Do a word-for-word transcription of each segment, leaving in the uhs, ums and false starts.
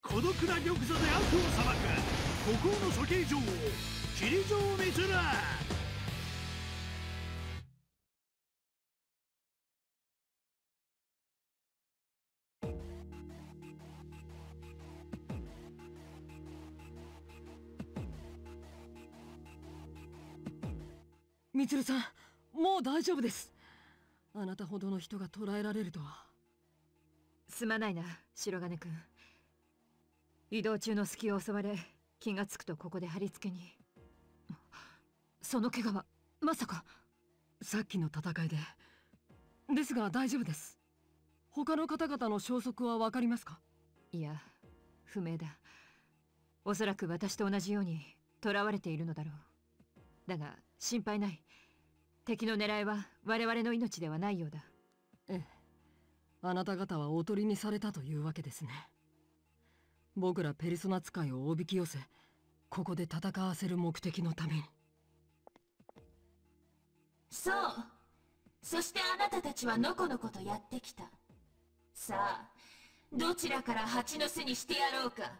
孤独な玉座で悪を裁く孤高の処刑女王霧城満。 みつるさん、もう大丈夫です。あなたほどの人が捕らえられるとは。 すまないな、白金君。移動中の隙を襲われ、気がつくとここで貼り付けに。その怪我はまさか。 さっきの戦いで。ですが大丈夫です。他の方々の消息は分かりますか？ いや、不明だ。おそらく私と同じように囚われているのだろう。だが心配ない。敵の狙いは我々の命ではないようだ。 ええ、あなた方はおとりにされたというわけですね。僕らペルソナ使いをおびき寄せ、ここで戦わせる目的のために。 そう。そしてあなたたちはのこのことやってきた。さあ、どちらから蜂の巣にしてやろうか。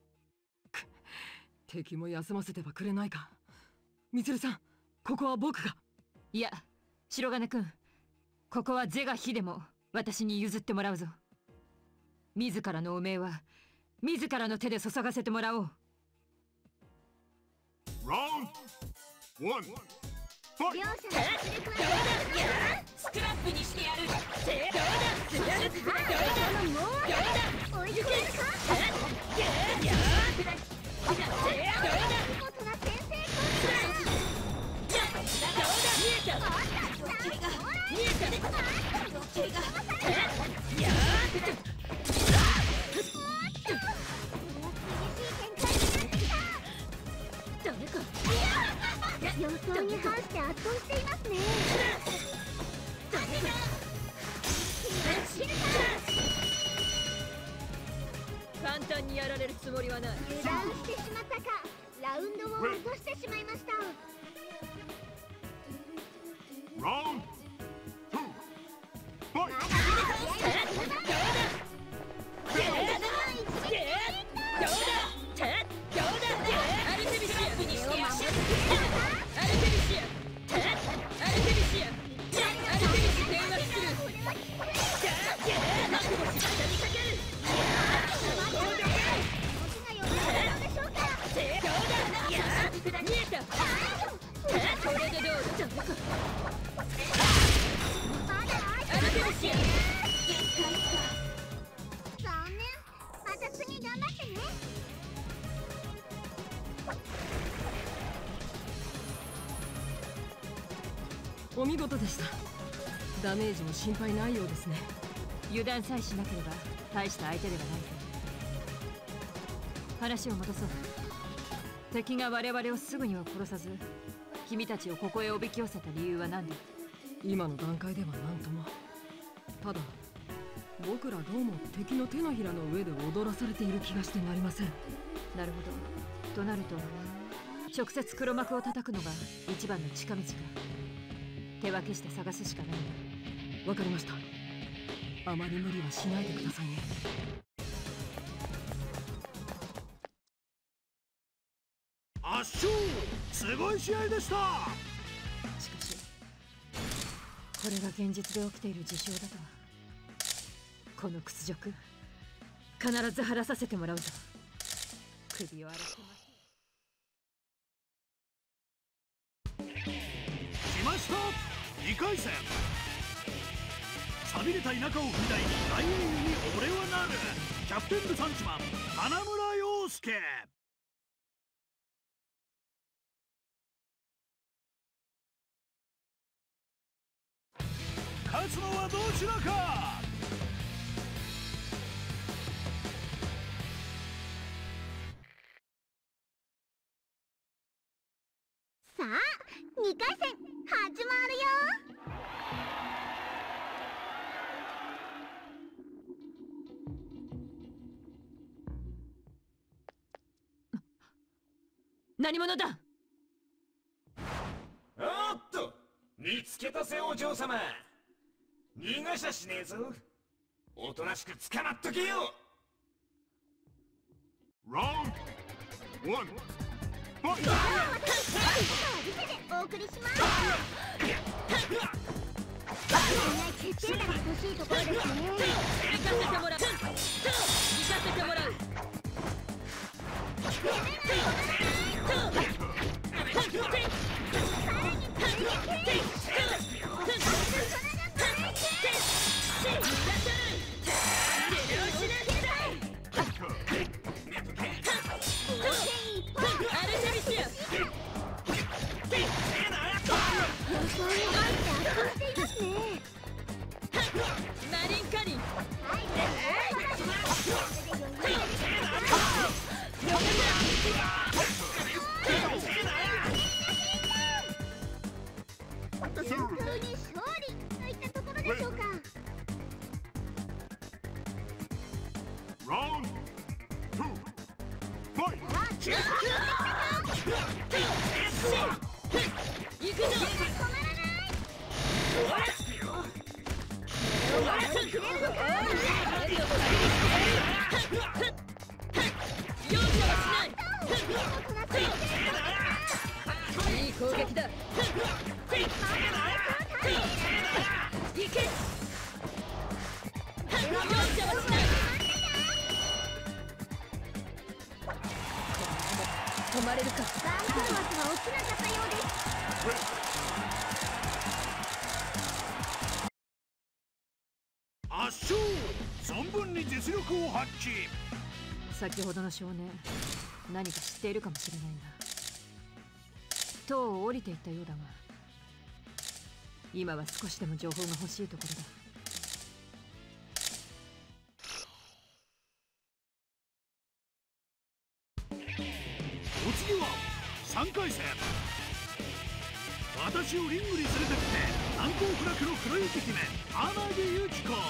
敵も休ませてはくれないか。みつるさん、ここは僕が。 いや、白金君、ここは是が非でも私に譲ってもらうぞ。自らの汚名は自らの手で注がせてもらおう。 ラウンドワン、ファイト。 スクラップにしてやる。どうだ、 どうだ、どうだ、追いつけるか。予想に反して圧倒していますね。 簡単にやられるつもりはない。 油断してしまったか。ラウンドを落としてしまいました。 ラウンドツー、ファイト。 お見事でした。ダメージも心配ないようですね。 油断さえしなければ大した相手ではないぞ。話を戻そう。敵が我々をすぐには殺さず、君たちをここへおびき寄せた理由は何だ？ 今の段階では何とも。ただ僕らどうも敵の手のひらの上で踊らされている気がしてなりません。 なるほど。となると直接黒幕を叩くのが一番の近道か。手分けして探すしかないな。 わかりました。あまり無理はしないでくださいね。 圧勝。すごい試合でした。 しかしこれが現実で起きている事象だとは。この屈辱必ず晴らさせてもらうぞ。首を荒らしてます。 来ました。にかい戦。寂れた田舎を踏み台に大英雄に俺はなる。キャプテン・ルサンチマン花村陽介。勝つのはどちらか。 さあ、にかい戦始まるよ。 何者だ。 おっと、見つけたぜお嬢様。逃がしゃしねえぞ。おとなしく捕まっとけよ。 Round one. Fight! お送りします決定打が欲しいところですね。 行かせてもらう。行かせてもらう。マリンカリン。 順当に勝利といったところでしょうか。 Round two. Fight! 行くぞ。 止まらない。 容赦はしない。いい攻撃だ。行け。容赦はしない。止まれるか。 バンコーマスが起きなかったようです。 圧勝。存分に実力を発揮。 先ほどの少年、何か知っているかもしれないんだ。塔を降りていったようだが、今は少しでも情報が欲しいところだ。 お次はさんかい戦。私をリングに連れてって難攻不落の黒雪姫天城由紀子。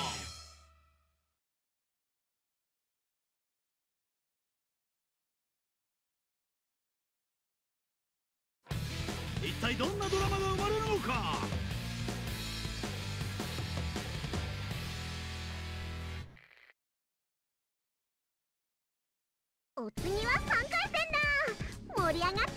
一体どんなドラマが生まれるのか。 お次はさんかい戦だ。盛り上がっていこ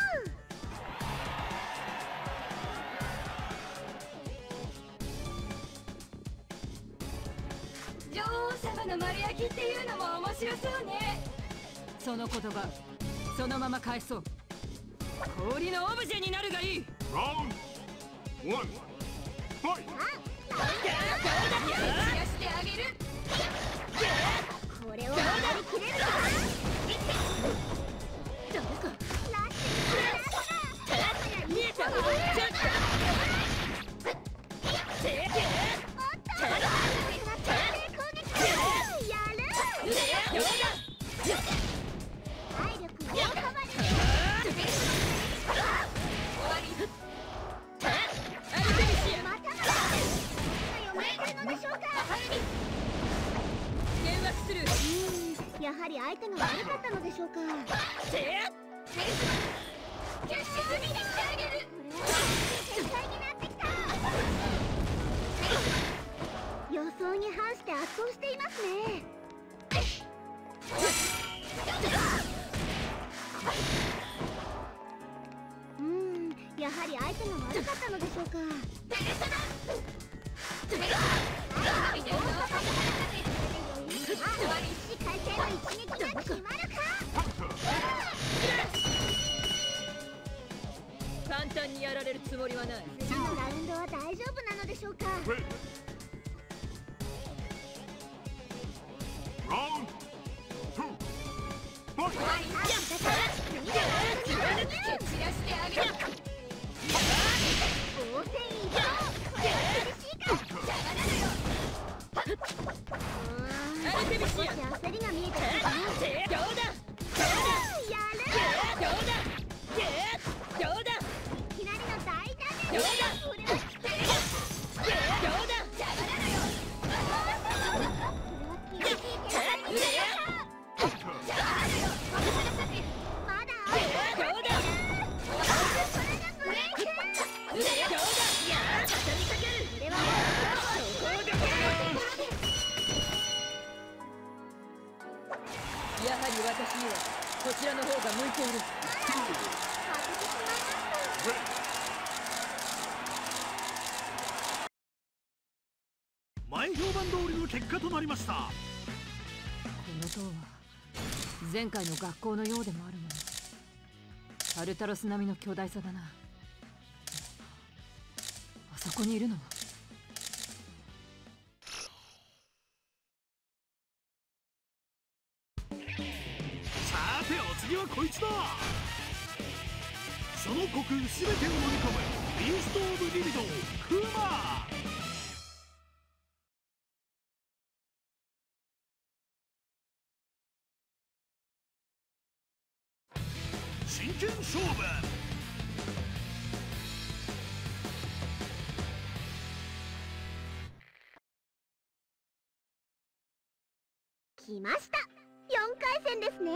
女王様の丸焼きっていうのも面白そうね。 その言葉、そのまま返そう。氷のオブジェになるがいい。 Round one. Fight! 散らしてあげる。 う。これを守りきれるか。 誰かラッシュに見えた。 やはり相手が悪かったのでしょうか。 キャッシュ済みにしてあげる。 展開になってきた。予想に反して圧倒していますね。うーん、やはり相手が悪かったのでしょうか。起死回生の一撃が決まるか。 簡単にやられるつもりはない。 次のラウンドは大丈夫なのでしょうか。 Wait. Round two. Fight! 散らしてあげる。 防戦一掃。これは厳しいか。 アルテミシア。 少し焦りが見えてきたね。 どうだ。 やる。 どうだ。どうだ。 いきなりの大ダメージ。 どうだ。 やはり私にはこちらの方が向いている。 前評判通りの結果となりました。 この塔は前回の学校のようでもあるもの。アルタロス並みの巨大さだな。あそこにいるのは。 さてお次はこいつだ。その虚空全てを飲み込むビースト・オブ・リビドクマ。真剣勝負。 来ました。よんかい戦ですね。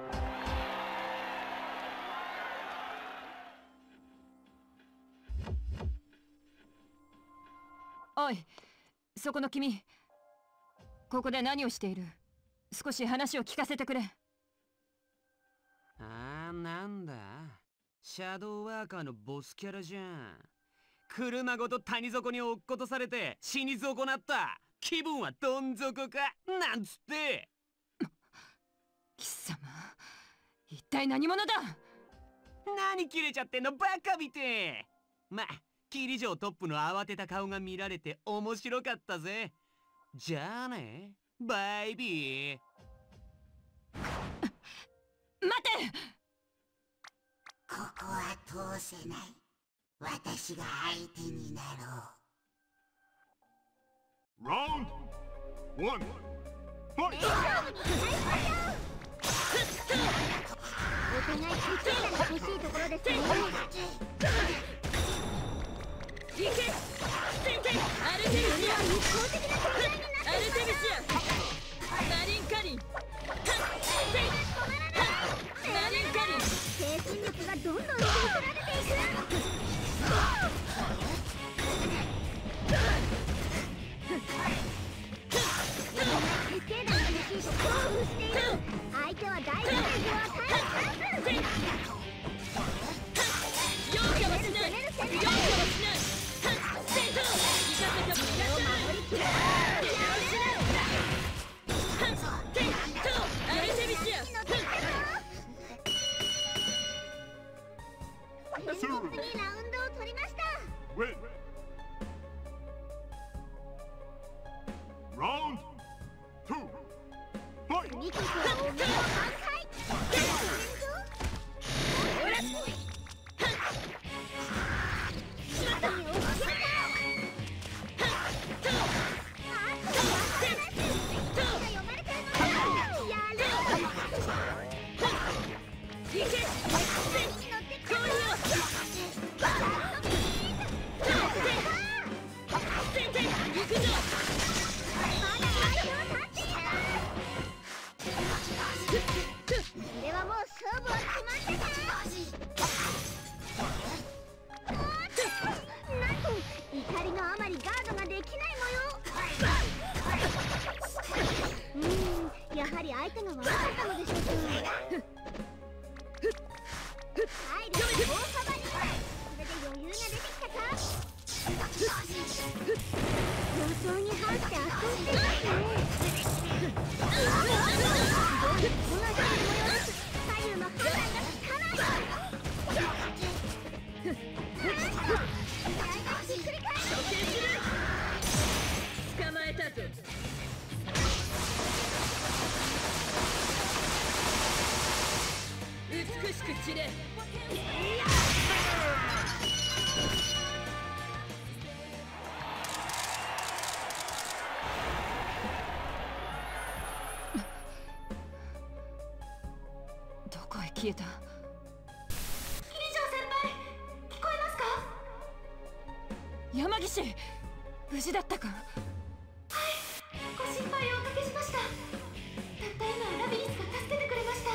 おい、そこの君、ここで何をしている？少し話を聞かせてくれ。 あー、なんだ、シャドウワーカーのボスキャラじゃん。車ごと谷底に落っことされて死に損なった。気分はどん底かなんつって。 貴様、一体何者だ？ 何キレちゃってんのバカみて。ま、霧城トップの慌てた顔が見られて面白かったぜ。じゃあね、バイビー。 待て！ ここは通せない。私が相手になろう。 Round one. Fight! お互い勝ちが欲しいところですね。 行け！先生！アルテミシア！ 一方的な展開になってアルテミシア！マリンカリン！マリンカリン！ 精神力がどんどん吸い取られていく。決定打が欲しいと興奮している。相手は大ダメージを与えるチャンス。 容赦はしない！容赦はしない！戦闘！行かせてもいらっしゃい！ 守りきれない。 戦闘！アルテミシア！ 堅実にラウンドを取りました。 Win. Round two. Fight! ミキスはお目を半壊。これはもう勝負は決まってた。なんと怒りのあまりガードができない模様。うーん、やはり相手が悪かったのでしょうか。体力大幅に。これで余裕が出てきたか。予想に反して圧倒していますね。同じように模様です。左右の判断がつかない。試合がひっくり返る。 捕まえたぞ。美しく散れ。どこへ消えた？ 霧城先輩、聞こえますか？ 山岸、無事だったか？ はい、ご心配をおかけしました。たった今ラビリスが助けてくれました。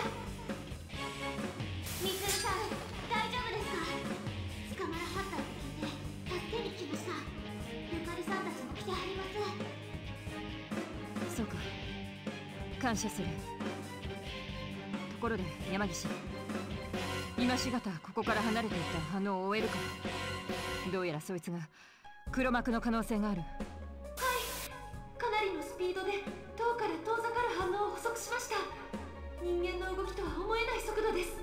みつるさん、大丈夫ですか？捕まらはったって聞いて助けに来ました。ゆかりさんたちも来てはります。 そうか、感謝する。 ころで山岸、今しがたここから離れていった反応を終えるか。どうやらそいつが黒幕の可能性がある。 はい、かなりのスピードで塔から遠ざかる反応を捕捉しました。人間の動きとは思えない速度です。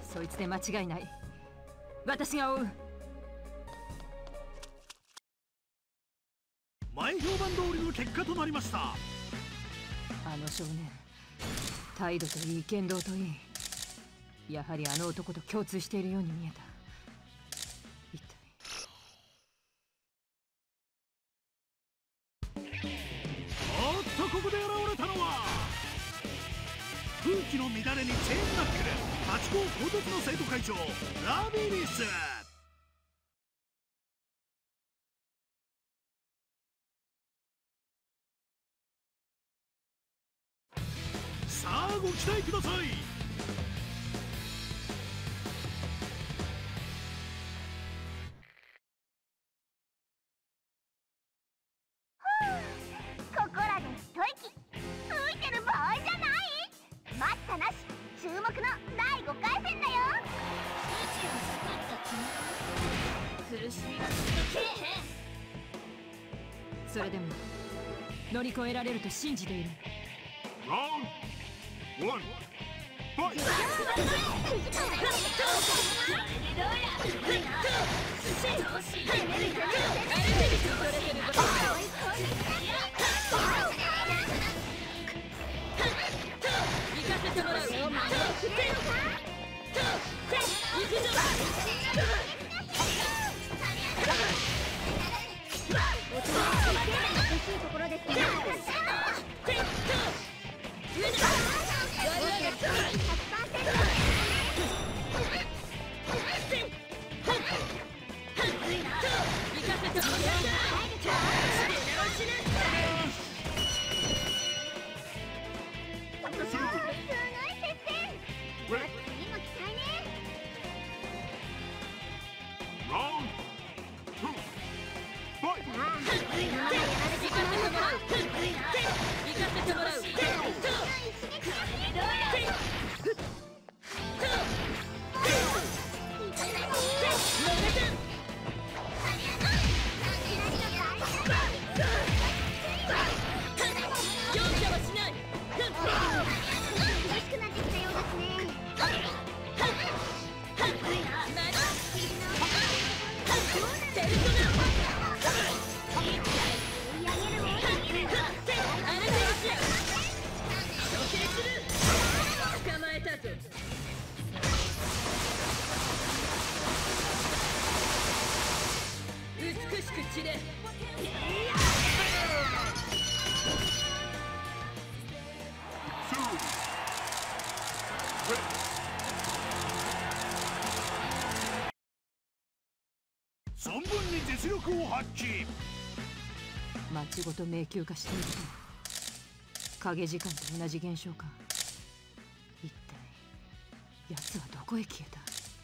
そいつで間違いない。私が追う。 前評判通りの結果となりました。 あの少年、態度といい言動といい、やはりあの男と共通しているように見えた。一体おっと、ここで現れたのは空気の乱れにチェーンナックル、ハチ公鋼鉄の生徒会長ラビリス。さあご期待ください。 ここらで一息吹いてる場合じゃない。待ったなし、注目のだいごかい戦だよ。 苦しみはずっとけえへん。 それでも乗り越えられると信じている。 Round one. Fight. いいところですね。 Round two. Fight. 存分に実力を発揮。 町ごと迷宮化していると影時間と同じ現象か。一体奴はどこへ消えた。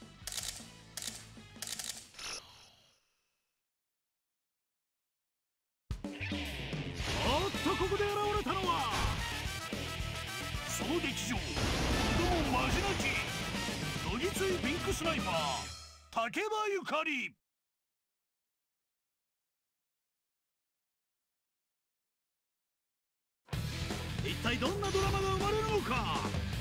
おっと、ここで現れたのはその劇場、子供マジなきどぎついピンクスナイパー竹場ゆかり。一体どんなドラマが生まれるのか。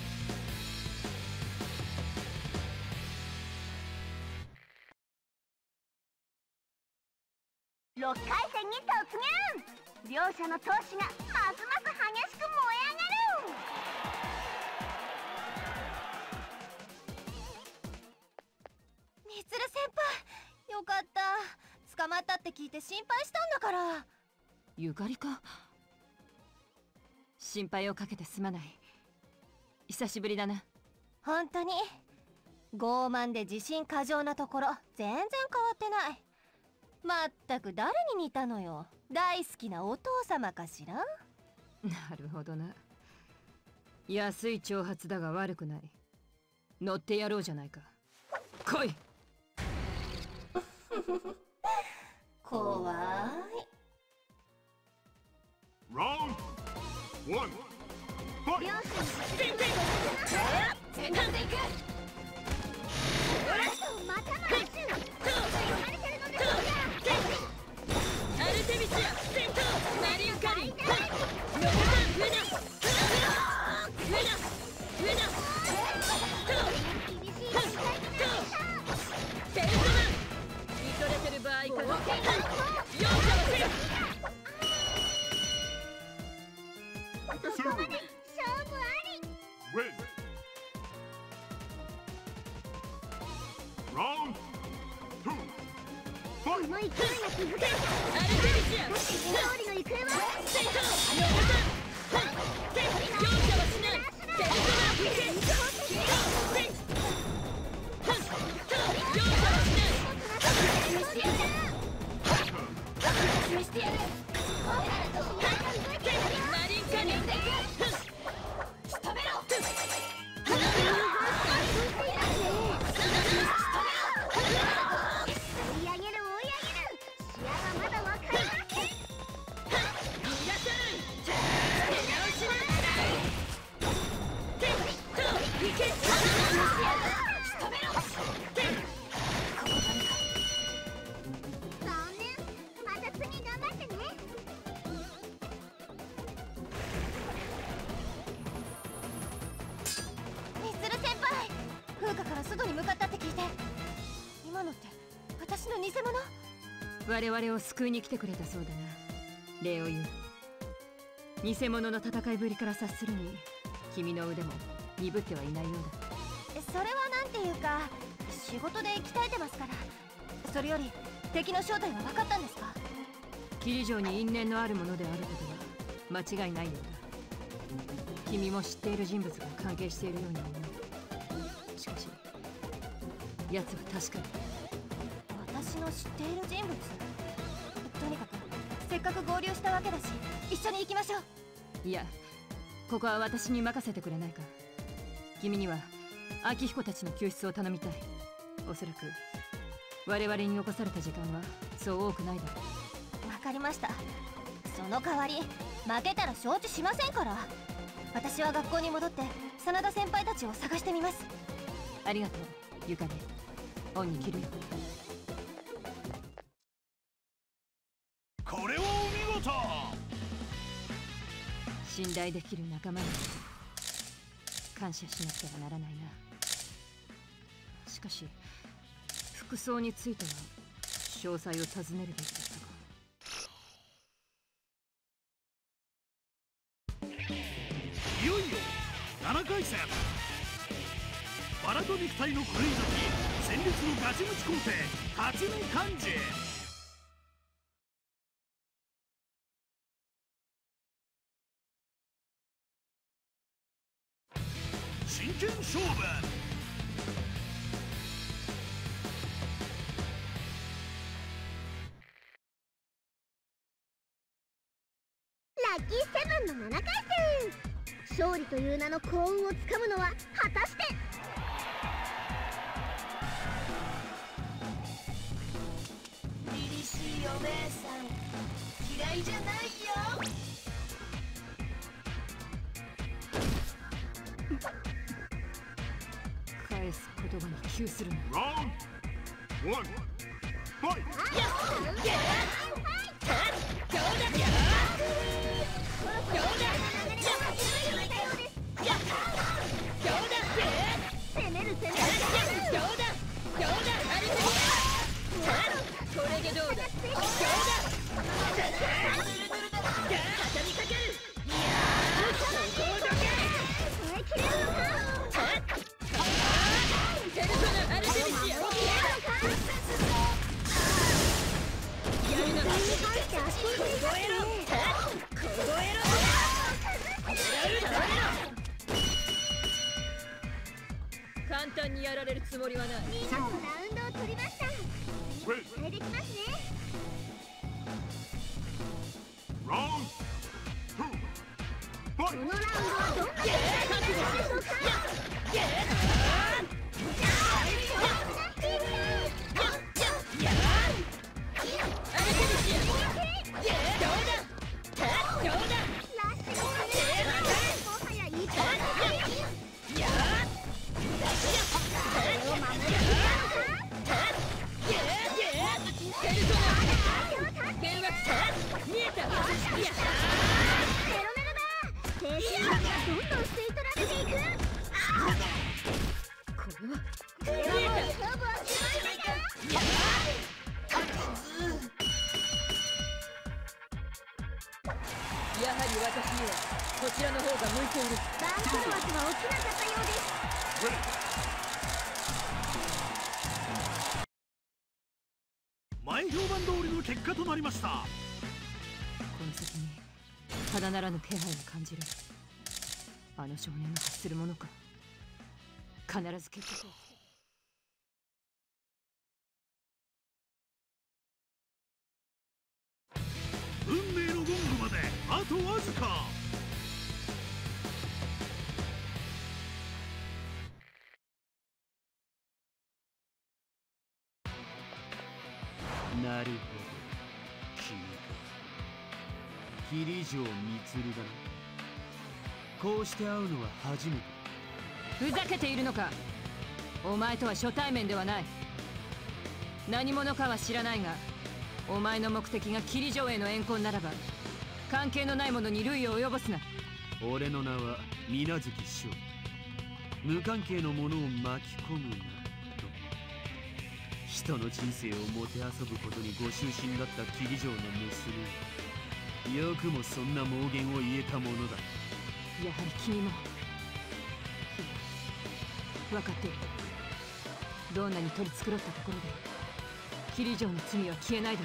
ろっかい戦に突入。両者の闘志がますます激しく燃え上がる。 みつる先輩、よかった。捕まったって聞いて心配したんだから。 ゆかりか。心配をかけてすまない。久しぶりだな。 本当に傲慢で自信過剰なところ全然変わってない。まったく誰に似たのよ。大好きなお父様かしら。 なるほどな。安い挑発だが悪くない。乗ってやろうじゃないか。来い。 怖い。 Round one. Fight! 全力でいく。 またまらし生まれてるのですアルテミシア戦闘マリンカリンノブタンフナフナフナフナ厳しい戦いになりましたペルソナ見とれてる場合か容赦はせよそこまで勝負あり Win! Round two! こ Fight! の勢いが続けアルテミシア勝利の行方は戦闘ノブタン容赦はしないペルソナ行け容赦はしない示してやる。示してやる。 マリンカリン仕留めろ。 追い上げる追い上げる視野はまだ若いいらっしゃい手直しな行け仕留めろ。 残念また次頑張ってねミスル先輩風花から外に向かったって聞いて今のって私の偽物我々を救いに来てくれたそうだなレオユ偽物の戦いぶりから察するに君の腕も鈍ってはいないようだそれはなんていうか仕事で鍛えてますからそれより敵の正体は分かったんですか霧城に因縁のあるものであることは間違いないようだ君も知っている人物が関係しているように思うしかし奴は確かに私の知っている人物とにかくせっかく合流したわけだし一緒に行きましょういやここは私に任せてくれないか君には秋彦たちの救出を頼みたいおそらく我々に残された時間はそう多くないだろうわかりましたその代わり負けたら承知しませんから私は学校に戻って真田先輩たちを探してみますありがとうゆかね恩に着るよこれはお見事。 信頼できる仲間に感謝しなくてはならないなしかし服装については詳細を尋ねるべきだったかいよいよななかい戦バラと肉体の狂い咲き戦慄のガチムチ皇帝辰巳寛治真剣勝負ラッキーセブンのななかい戦勝利という名の幸運をつかむのは果たして凛々しいお姉さん嫌いじゃないよ返す言葉に窮するな Round one! Fight! 攻める攻めるこれでどうだ畳みかける耐えきれるのかペルソナアルテミシアやるのだに入って足を踏み出してね凍えろ簡単にやられるつもりはない見事ラウンドを取りました Win! 期待できますね Round two! こ Fight! のラウンドはどんな展開になるでしょうかラッシュがもはやい停止線がどんどん吸い取られていく。 これは強い勝負は決まりだ。 やはり私にはこちらの方が向いている。 番狂わせは起きなかったようです。 前評判通りの結果となりました。 この先にただならぬ気配を感じる。あの少年の発するものか。必ず結果を。 運命のゴングまであとわずか。 なるほど、君か。桐城満だな。こうして会うのは初めて。 ふざけているのか。お前とは初対面ではない。何者かは知らないが、お前の目的が桐城への怨恨ならば関係のないものに類を及ぼすな。 俺の名は水無月翔。無関係の者を巻き込むなと。人の人生をもてあそぶことにご執心だった桐城の娘。よくもそんな妄言を言えたものだ。 やはり君も。分かっている。どんなに取り繕ったところで桐城の罪は消えないだろう。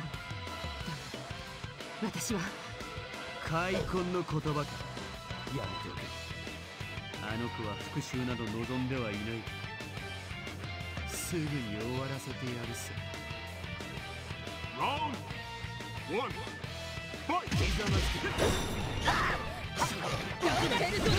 だが私は開墾の言葉か。やめておけ。あの子は復讐など望んではいない。すぐに終わらせてやるさ。 ラウンドワン、ファイト。 ひざまつけ。 逆だ。ペルソナ。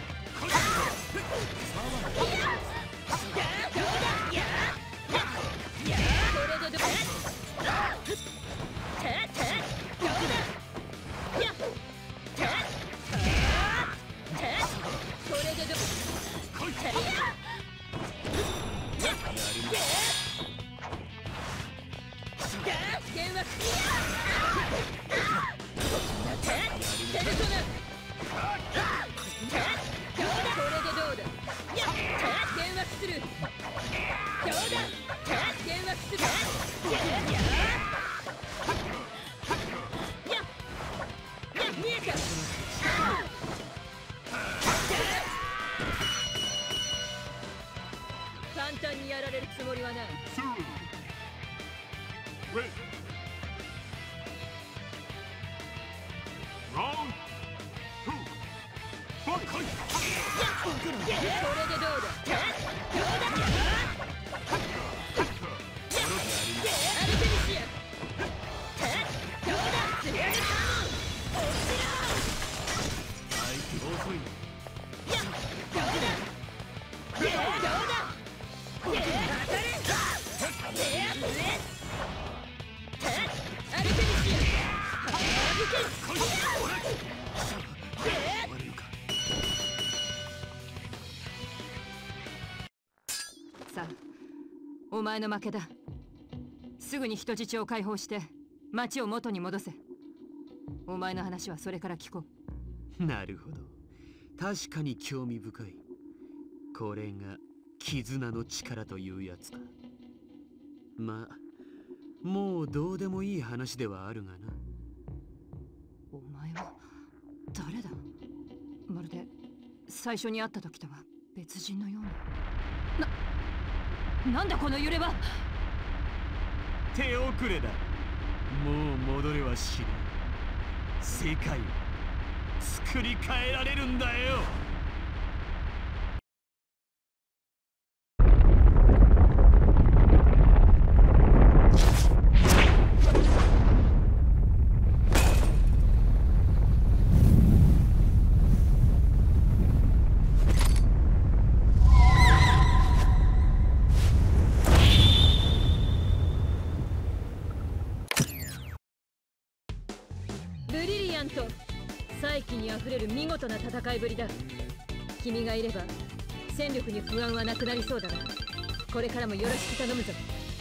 簡単にやられるつもりはない。さあ、お前の負けだ。すぐに人質を解放して町を元に戻せ。お前の話はそれから聞こう。なるほど、確かに興味深い。これが絆の力というやつか。まあもうどうでもいい話ではあるがな。 お前は誰だ。まるで最初に会った時とは別人のような。な、なんだこの揺れは。 手遅れだ。もう戻れはしない。世界を作り変えられるんだよ。 再起にあふれる見事な戦いぶりだ。君がいれば戦力に不安はなくなりそうだな。これからもよろしく頼むぞ。